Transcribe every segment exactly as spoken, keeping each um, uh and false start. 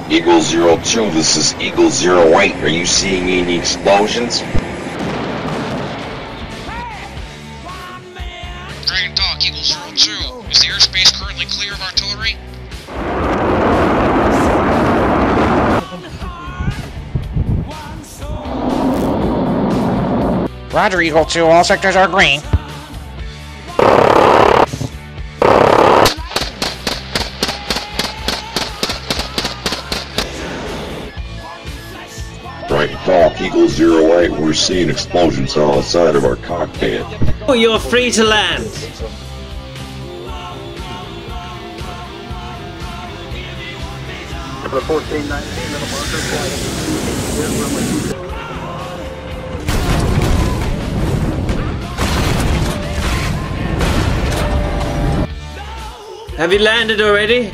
Eagle zero two, this is Eagle zero eight. Are you seeing any explosions? Dragon Dog, Eagle zero two. Is the airspace currently clear of artillery? Roger, Eagle two. All sectors are green. Dragon Dog, Eagle zero eight, we're seeing explosions outside of our cockpit. Oh, you're free to land. fourteen nineteen, middle marker, flight. Have you landed already?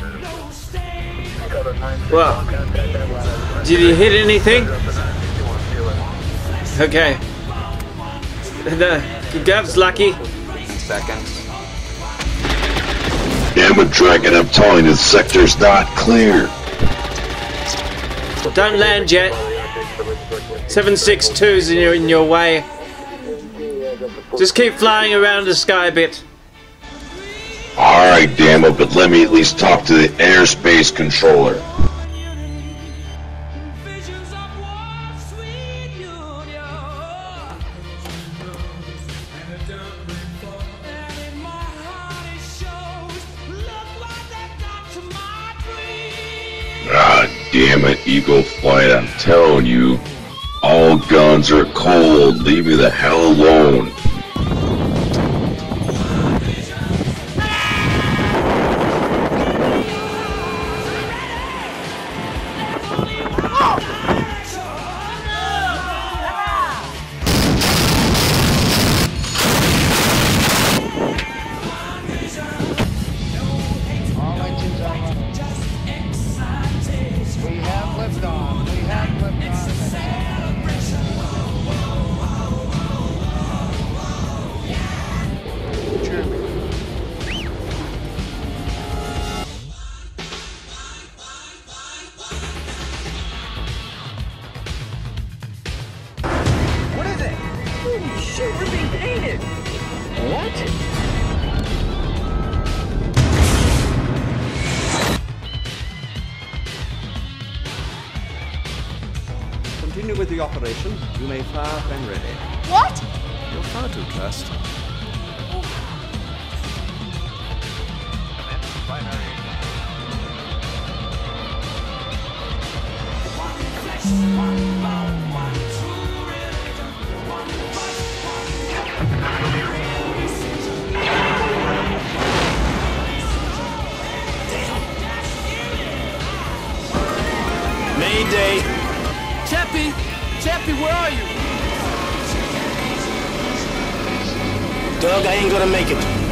Well, did you hit anything? Okay. Good Gav's lucky. Seconds. Damn it, Dragon, I'm telling you, the sector's not clear. Don't land yet. seven six two's in your, in your way. Just keep flying around the sky a bit. Alright, damn it, but let me at least talk to the airspace controller. Ah, damn it, Eagle Flight, I'm telling you, all guns are cold, leave me the hell alone. Shit, we're being painted! What? Continue with the operation. You may fire when ready. What? You're far too trust. Mayday! Chappie! Chappie, where are you? Doug, I ain't gonna make it.